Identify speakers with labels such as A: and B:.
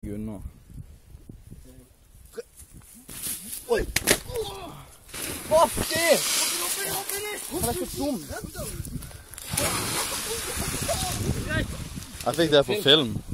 A: unna.
B: Oi! Hopp i! Han er så dum.
A: Jeg fikk det på film.